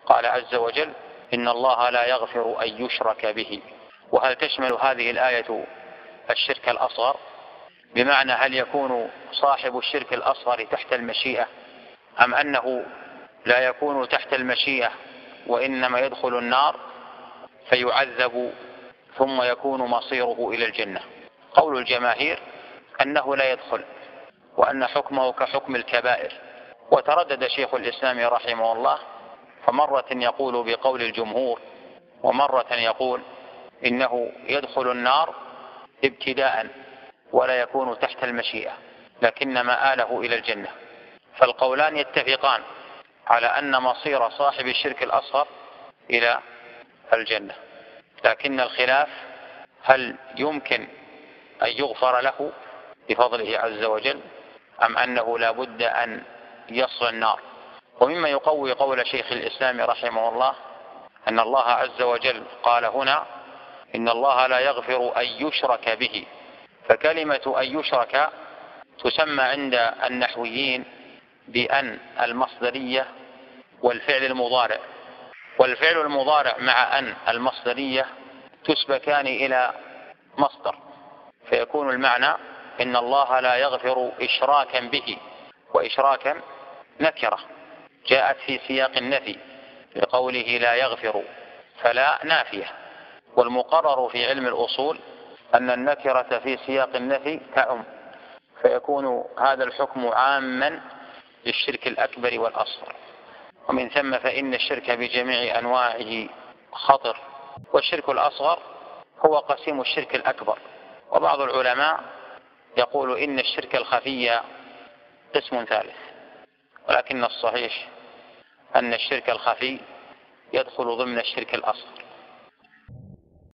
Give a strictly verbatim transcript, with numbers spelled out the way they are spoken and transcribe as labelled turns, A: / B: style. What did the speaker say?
A: قال عز وجل: إن الله لا يغفر أن يشرك به. وهل تشمل هذه الآية الشرك الأصغر؟ بمعنى هل يكون صاحب الشرك الأصغر تحت المشيئة، أم أنه لا يكون تحت المشيئة وإنما يدخل النار فيعذب ثم يكون مصيره إلى الجنة؟ قول الجماهير أنه لا يدخل، وأن حكمه كحكم الكبائر. وتردد شيخ الإسلام رحمه الله، فمرة يقول بقول الجمهور، ومرة يقول إنه يدخل النار ابتداء ولا يكون تحت المشيئة، لكن مآله إلى الجنة. فالقولان يتفقان على أن مصير صاحب الشرك الأصغر إلى الجنة، لكن الخلاف هل يمكن أن يغفر له بفضله عز وجل، أم أنه لا بد أن يصل النار. ومما يقوي قول شيخ الإسلام رحمه الله أن الله عز وجل قال هنا: إن الله لا يغفر أن يشرك به. فكلمة أن يشرك تسمى عند النحويين بأن المصدرية والفعل المضارع، والفعل المضارع مع أن المصدرية تسبكان إلى مصدر، فيكون المعنى: إن الله لا يغفر إشراكا به. وإشراكا نكرة جاءت في سياق النفي لقوله لا يغفر، فلا نافية. والمقرر في علم الأصول أن النكرة في سياق النفي تعم، فيكون هذا الحكم عاما للشرك الأكبر والأصغر. ومن ثم فإن الشرك بجميع أنواعه خطر، والشرك الأصغر هو قسيم الشرك الأكبر. وبعض العلماء يقول إن الشرك الخفي قسم ثالث، ولكن الصحيح أن الشرك الخفي يدخل ضمن الشرك الأصغر.